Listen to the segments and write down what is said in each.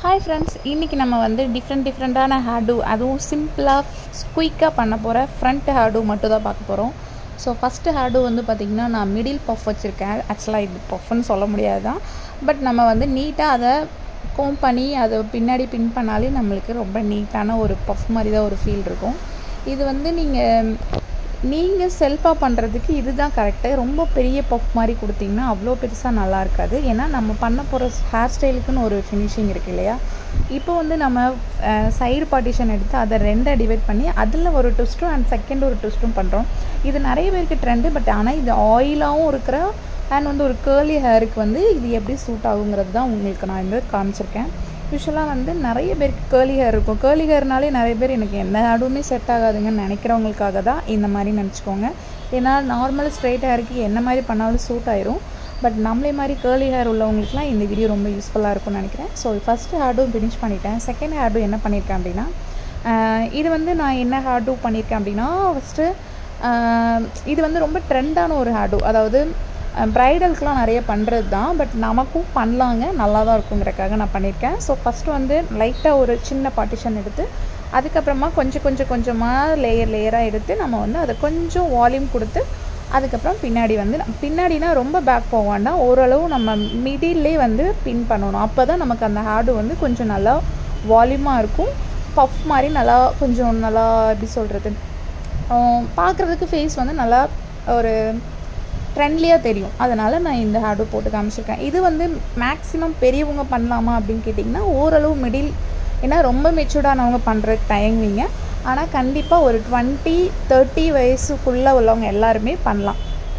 Hi friends, இன்னைக்கு நம்ம வந்து டிஃப்ரெண்டான ஹேர் டூ அதுவும் சிம்பிளாக குயிக்காக பண்ண போகிற ஃப்ரண்ட் ஹேர் டூ மட்டும் தான் பார்க்க போகிறோம். ஸோ ஃபஸ்ட்டு ஹேர் டூ வந்து பார்த்திங்கன்னா நான் மிடில் பஃப் வச்சுருக்கேன். ஆக்சுவலாக இது பஃப்னு சொல்ல முடியாது தான், பட் நம்ம வந்து நீட்டாக அதை கோம் பண்ணி அதை பின்னாடி பின் பண்ணாலே நம்மளுக்கு ரொம்ப நீட்டான ஒரு பஃப் மாதிரி தான் ஒரு ஃபீல் இருக்கும். இது வந்து நீங்கள் செல்ஃபாக பண்ணுறதுக்கு இதுதான் கரெக்டு. ரொம்ப பெரிய பஃப் மாதிரி கொடுத்திங்கன்னா அவ்வளோ பெருசாக நல்லா இருக்காது. ஏன்னா நம்ம பண்ண போகிற ஹேர் ஸ்டைலுக்குன்னு ஒரு ஃபினிஷிங் இருக்குது இல்லையா. இப்போ வந்து நம்ம சைடு பார்ட்டிஷன் எடுத்து அதை ரெண்டாக டிவைட் பண்ணி அதில் ஒரு ட்விஸ்ட்டும் அண்ட் செகண்ட் ஒரு ட்விஸ்ட்டும் பண்ணுறோம். இது நிறைய பேருக்கு ட்ரெண்டு, பட் ஆனால் இது ஆயிலாகவும் இருக்கிற அண்ட் வந்து ஒரு கேர்லி ஹேருக்கு வந்து இது எப்படி சூட் ஆகுங்கிறது தான் உங்களுக்கு நான் வந்து காமிச்சிருக்கேன். யூஸ்வலாக வந்து நிறைய பேருக்கு கேர்லி ஹேர் இருக்கும். கேர்லி ஹேர்னாலே நிறைய பேர் எனக்கு எந்த ஹேர்டுமே செட் ஆகாதுங்கன்னு நினைக்கிறவங்களுக்காக தான் இந்த மாதிரி நினச்சிக்கோங்க. ஏன்னா நார்மல் ஸ்ட்ரெயிட் ஹேருக்கு என்ன மாதிரி பண்ணாலும் சூட் ஆயிரும். பட் நம்மளே மாதிரி கேர்லி ஹேர் உள்ளவங்களுக்குலாம் இந்த வீடியோ ரொம்ப யூஸ்ஃபுல்லாக இருக்கும்னு நினைக்கிறேன். So first hairdo finish பண்ணிட்டேன். செகண்ட் ஹேர் டூ என்ன பண்ணியிருக்கேன் அப்படின்னா, இது வந்து நான் என்ன ஹேர் டூ பண்ணியிருக்கேன் அப்படின்னா, ஃபஸ்ட்டு இது வந்து ரொம்ப ட்ரெண்டான ஒரு ஹேர் டூ. அதாவது ப்ரைடலுக்குலாம் நிறைய பண்ணுறது தான், பட் நமக்கும் பண்ணலாங்க, நல்லா தான் இருக்குங்கிறக்காக நான் பண்ணியிருக்கேன். ஸோ ஃபஸ்ட்டு வந்து லைட்டாக ஒரு சின்ன பார்ட்டிஷன் எடுத்து அதுக்கப்புறமா கொஞ்சமாக லேயராக எடுத்து நம்ம வந்து அதை கொஞ்சம் வால்யூம் கொடுத்து அதுக்கப்புறம் பின்னாடினா ரொம்ப பேக் போக வேண்டாம், ஓரளவு நம்ம மிடில்லே வந்து பின் பண்ணணும். அப்போ தான் நமக்கு அந்த ஹேர்டு வந்து கொஞ்சம் நல்லா வால்யூமாக இருக்கும். பஃப் மாதிரி கொஞ்சம் நல்லா எப்படி சொல்கிறது, பார்க்குறதுக்கு ஃபேஸ் வந்து நல்லா ஒரு ட்ரெண்ட்லியாக தெரியும். அதனால் நான் இந்த ஹேர்டு போட்டு காமிச்சிருக்கேன். இது வந்து மேக்ஸிமம் பெரியவங்க பண்ணலாமா அப்படின்னு கேட்டிங்கன்னா ஓரளவு மிடில், ஏன்னா ரொம்ப மெச்சூர்டானவங்க பண்ணுறதுக்கு தயங்குவீங்க. ஆனால் கண்டிப்பாக ஒரு 20-30 வயசுக்குள்ளே உள்ளவங்க எல்லாருமே பண்ணலாம்.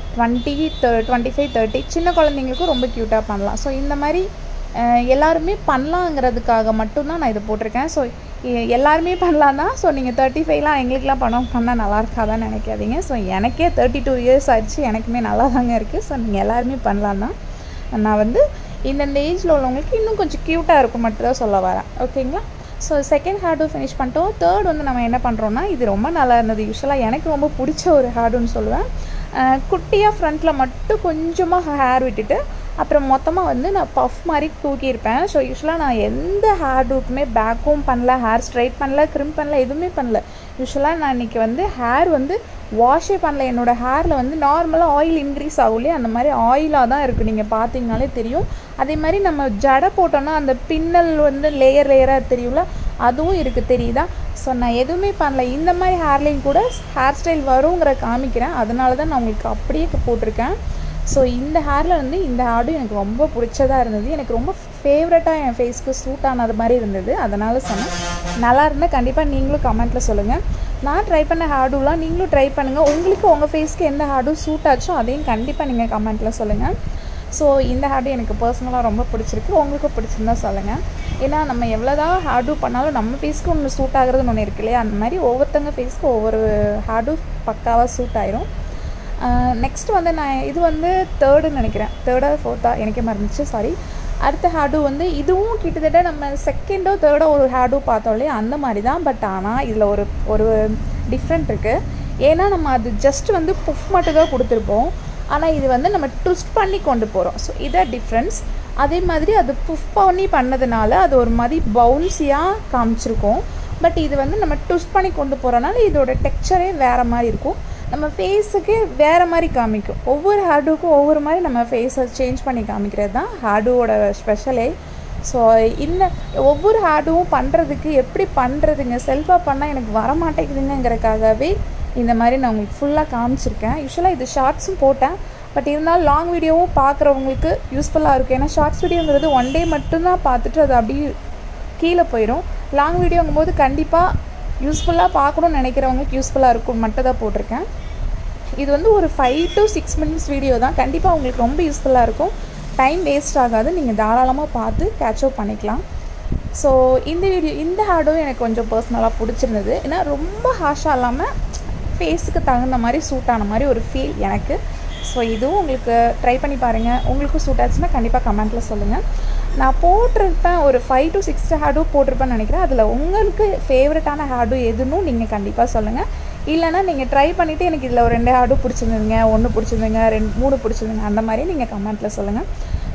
25-30 சின்ன குழந்தைங்களுக்கும் ரொம்ப க்யூட்டாக பண்ணலாம். ஸோ இந்த மாதிரி எல்லாருமே பண்ணலாங்கிறதுக்காக மட்டும்தான் நான் இதை போட்டிருக்கேன். ஸோ எல்லாருமே பண்ணலாம் தான். ஸோ நீங்கள் 35லாம் எங்களுக்கெலாம் பண்ணால் நல்லா இருக்காதான்னு நினைக்காதீங்க. ஸோ எனக்கே 32 இயர்ஸ் ஆயிடுச்சு, எனக்குமே நல்லா தாங்க இருக்குது. ஸோ நீங்கள் எல்லாருமே பண்ணலாம் தான். நான் வந்து இந்தந்த ஏஜில் உள்ளவங்களுக்கு இன்னும் கொஞ்சம் க்யூட்டாக இருக்கும் மட்டும் தான் சொல்ல வரேன். ஓகேங்களா. So second hairdo finish பண்ணிட்டோம். தேர்ட் வந்து நம்ம என்ன பண்ணுறோன்னா, இது ரொம்ப நல்லா இருந்தது. யூஸ்வலாக எனக்கு ரொம்ப பிடிச்ச ஒரு ஹேர்டுன்னு சொல்லுவேன். குட்டியாக ஃப்ரண்ட்டில் மட்டும் கொஞ்சமாக ஹேர் விட்டுட்டு அப்புறம் மொத்தமாக வந்து நான் பஃப் மாதிரி தூக்கியிருப்பேன். ஸோ யூஸ்வலாக நான் எந்த ஹேர் டூக்குமே பேக்கும் பண்ணல, ஹேர் ஸ்ட்ரைட் பண்ணல, க்ரிம் பண்ணல, எதுவுமே பண்ணல. யூஸ்வலாக நான் இன்றைக்கி வந்து ஹேர் வந்து வாஷே பண்ணல. என்னோடய ஹேரில் வந்து நார்மலாக ஆயில் இன்க்ரீஸ் ஆகும்லையே, அந்த மாதிரி ஆயிலாக தான் இருக்குது. நீங்கள் பார்த்தீங்கனாலே தெரியும். அதே மாதிரி நம்ம ஜடை போட்டோன்னா அந்த பின்னல் வந்து லேயராக தெரியும்ல, அதுவும் இருக்குது, தெரியுதா. ஸோ நான் எதுவுமே பண்ணல. இந்த மாதிரி ஹேர்லையும் கூட ஹேர் ஸ்டைல் வருங்கிற காமிக்கிறேன். அதனால தான் நான் உங்களுக்கு அப்படியே போட்டிருக்கேன். ஸோ இந்த ஹேரில் வந்து இந்த ஹேர்டும் எனக்கு ரொம்ப பிடிச்சதாக இருந்தது. எனக்கு ரொம்ப ஃபேவரட்டாக என் ஃபேஸ்க்கு சூட் ஆனது மாதிரி இருந்தது. அதனால் சொன்னேன். நல்லா இருந்தால் கண்டிப்பாக நீங்களும் கமெண்ட்டில் சொல்லுங்கள். நான் ட்ரை பண்ண ஹேர்டூலாம் நீங்களும் ட்ரை பண்ணுங்கள். உங்களுக்கு உங்கள் ஃபேஸ்க்கு எந்த ஹேர்டும் சூட் ஆச்சோ அதையும் கண்டிப்பாக நீங்கள் கமெண்ட்டில் சொல்லுங்கள். ஸோ இந்த ஹேர்டு எனக்கு பர்சனலாக ரொம்ப பிடிச்சிருக்கு. உங்களுக்கும் பிடிச்சிருந்தா சொல்லுங்கள். ஏன்னா நம்ம எவ்வளோ தான் ஹேர்டூ பண்ணாலும் நம்ம ஃபேஸ்க்கு ஒன்று சூட் ஆகுறதுன்னு ஒன்று இருக்கு இல்லையா. அந்த மாதிரி ஒவ்வொருத்தங்க ஃபேஸ்க்கு ஒவ்வொரு ஹேர்டூ பக்காவாக சூட் ஆயிரும். நெக்ஸ்ட் வந்து நான் இது வந்து தேர்டுன்னு நினைக்கிறேன், தேர்டா ஃபோர்த்தா எனக்கே மறந்துச்சு, சாரி. அடுத்த ஹேர்டூ வந்து இதுவும் கிட்டத்தட்ட நம்ம செகண்டோ தேர்டோ ஒரு ஹேர்டூ பார்த்தோம் இல்லையா, அந்த மாதிரி தான். பட் ஆனால் இதில் ஒரு டிஃப்ரெண்ட் இருக்குது. ஏன்னா நம்ம அது ஜஸ்ட் வந்து புஃப் மட்டும் தான் கொடுத்துருப்போம். ஆனால் இது வந்து நம்ம ட்விஸ்ட் பண்ணி கொண்டு போகிறோம். ஸோ இதான் டிஃப்ரென்ஸ். அதே மாதிரி அது புஃப் பண்ணி பண்ணதுனால அது ஒரு மாதிரி பவுன்ஸியாக காமிச்சிருக்கோம். பட் இது வந்து நம்ம ட்விஸ்ட் பண்ணி கொண்டு போகிறனால இதோட டெக்ஸ்சரே வேறு மாதிரி இருக்கும். நம்ம ஃபேஸுக்கு வேறு மாதிரி காமிக்கும். ஒவ்வொரு ஹேர்டூக்கும் ஒவ்வொரு மாதிரி நம்ம ஃபேஸை சேஞ்ச் பண்ணி காமிக்கிறது தான் ஹேர்டூவோட ஸ்பெஷலே. ஸோ இந்த ஒவ்வொரு ஹேர்டூவும் பண்ணுறதுக்கு எப்படி பண்ணுறதுங்க, செல்ஃபாக பண்ணால் எனக்கு வரமாட்டேங்குதுங்கிறதுக்காகவே இந்த மாதிரி நான் உங்களுக்கு ஃபுல்லாக காமிச்சிருக்கேன். யூஸ்வலாக இது ஷார்ட்ஸும் போட்டேன், பட் இருந்தாலும் லாங் வீடியோவும் பார்க்குறவங்களுக்கு யூஸ்ஃபுல்லாக இருக்கும். ஏன்னா ஷார்ட்ஸ் வீடியோங்கிறது ஒன் டே மட்டும்தான் பார்த்துட்டு அது அப்படியே கீழே போயிடும். லாங் வீடியோங்கும்போது கண்டிப்பாக யூஸ்ஃபுல்லாக பார்க்கணுன்னு நினைக்கிறவங்களுக்கு யூஸ்ஃபுல்லாக இருக்கும் மட்டும் தான் போட்டிருக்கேன். இது வந்து ஒரு 5 to 6 minutes வீடியோ தான். கண்டிப்பாக உங்களுக்கு ரொம்ப யூஸ்ஃபுல்லாக இருக்கும். டைம் வேஸ்ட் ஆகாது. நீங்கள் தாராளமாக பார்த்து கேட்சப் பண்ணிக்கலாம். ஸோ இந்த ஹேர்டும் எனக்கு கொஞ்சம் பர்சனலாக பிடிச்சிருந்தது. ஏன்னா ரொம்ப ஹாஷாக இல்லாமல் ஃபேஸுக்கு தகுந்த மாதிரி சூட் ஆன மாதிரி ஒரு ஃபீல் எனக்கு. ஸோ இதுவும் உங்களுக்கு ட்ரை பண்ணி பாருங்கள். உங்களுக்கும் சூட் ஆச்சுன்னா கண்டிப்பாக கமெண்ட்டில் சொல்லுங்கள். நான் போட்டிருப்பேன் ஒரு 5 to 6 ஹேர்டூ போட்டிருப்பேன்னு நினைக்கிறேன். அதில் உங்களுக்கு ஃபேவரட்டான ஹேர்டூ எதுன்னு நீங்கள் கண்டிப்பாக சொல்லுங்கள். இல்லைனா நீங்கள் ட்ரை பண்ணிவிட்டு எனக்கு இதில் ஒரு 2 ஹேர்டூ பிடிச்சிருந்துங்க, 1 பிடிச்சிருந்துங்க, 3 பிடிச்சிருந்துங்க, அந்த மாதிரி நீங்கள் கமெண்ட்டில் சொல்லுங்கள்.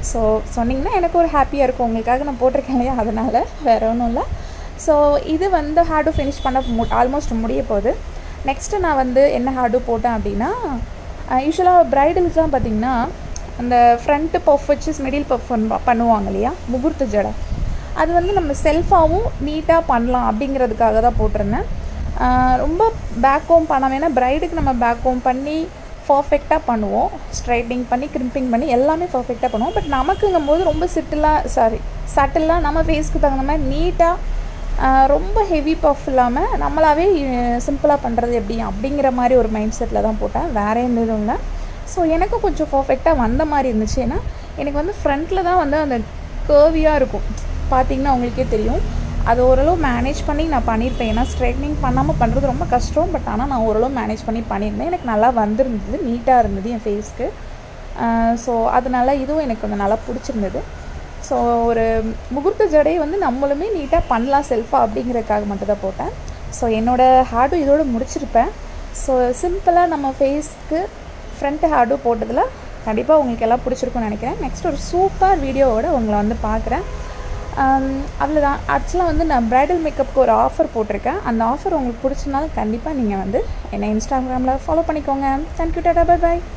ஸோ சொன்னிங்கன்னா எனக்கு ஒரு ஹாப்பியாக இருக்கும். உங்களுக்காக நான் போட்டிருக்கேன் இல்லையா, அதனால் வேறு ஒன்றும் இல்லை. ஸோ இது வந்து ஹேர் டூ ஃபினிஷ் பண்ண ஆல்மோஸ்ட் முடிய போகுது. நெக்ஸ்ட்டு நான் வந்து என்ன ஹேர் டூ போட்டேன் அப்படின்னா, யூஸ்வலாக ப்ரைடல்ஸ்லாம் பார்த்திங்கன்னா அந்த ஃப்ரண்ட்டு பஃப் வச்சு மிடில் பஃப் பண்ணுவாங்க இல்லையா, முகூர்த்த ஜடை. அது வந்து நம்ம செல்ஃபாகவும் நீட்டாக பண்ணலாம் அப்படிங்கிறதுக்காக தான் போட்டிருந்தேன். ரொம்ப பேக் கோம் பண்ணாமல், ஏன்னா ப்ரைடுக்கு நம்ம பேக் கோம் பண்ணி பர்ஃபெக்டாக பண்ணுவோம், ஸ்ட்ரைட்னிங் பண்ணி கிரிம்பிங் பண்ணி எல்லாமே பர்ஃபெக்டாக பண்ணுவோம். பட் நமக்குங்கும் போது ரொம்ப சட்டிலாக நம்ம ஃபேஸ்க்கு தகுந்த மாதிரி நீட்டாக ரொம்ப ஹெவி பஃப் இல்லாமல் நம்மளாவே சிம்பிளாக பண்ணுறது எப்படி அப்படிங்கிற மாதிரி ஒரு மைண்ட் செட்டில் தான் போட்டேன், வேறு எந்த இதுவும் இல்லை. ஸோ எனக்கும் கொஞ்சம் பர்ஃபெக்டாக வந்த மாதிரி இருந்துச்சு. ஏன்னா எனக்கு வந்து ஃப்ரண்ட்டில் தான் வந்து அந்த கேர்வியாக இருக்கும், பார்த்திங்கன்னா உங்களுக்கே தெரியும். அது ஓரளவு மேனேஜ் பண்ணி நான் பண்ணியிருப்பேன். ஏன்னா ஸ்ட்ரைட்னிங் பண்ணாமல் பண்ணுறது ரொம்ப கஷ்டம். பட் ஆனால் நான் ஓரளவு மேனேஜ் பண்ணி பண்ணியிருந்தேன். எனக்கு நல்லா வந்திருந்தது, நீட்டாக இருந்தது என் ஃபேஸ்க்கு. ஸோ அதனால இதுவும் எனக்கு கொஞ்சம் நல்லா பிடிச்சிருந்தது. ஸோ ஒரு முகூர்த்த ஜடையை வந்து நம்மளுமே நீட்டாக பண்ணலாம் செல்ஃபாக அப்படிங்கிறதுக்காக மட்டும் தான் போட்டேன். ஸோ என்னோடய ஹேர் டூ இதோடு முடிச்சிருப்பேன். ஸோ சிம்பிளாக நம்ம ஃபேஸ்க்கு ஃப்ரண்ட் ஹேர் டூ போட்டதில் கண்டிப்பாக உங்களுக்கு எல்லாம் பிடிச்சிருக்குன்னு நினைக்கிறேன். நெக்ஸ்ட் ஒரு சூப்பர் வீடியோவோடு உங்களை வந்து பார்க்குறேன். அவ்வளோதான். ஆக்சுவலாக வந்து நான் ப்ரைடல் மேக்கப்புக்கு ஒரு ஆஃபர் போட்டிருக்கேன். அந்த ஆஃபர் உங்களுக்கு பிடிச்சனால கண்டிப்பாக நீங்கள் வந்து என்னை இன்ஸ்டாகிராமில் ஃபாலோ பண்ணிக்கோங்க. தேங்க்யூ, டாடா, பை பாய்.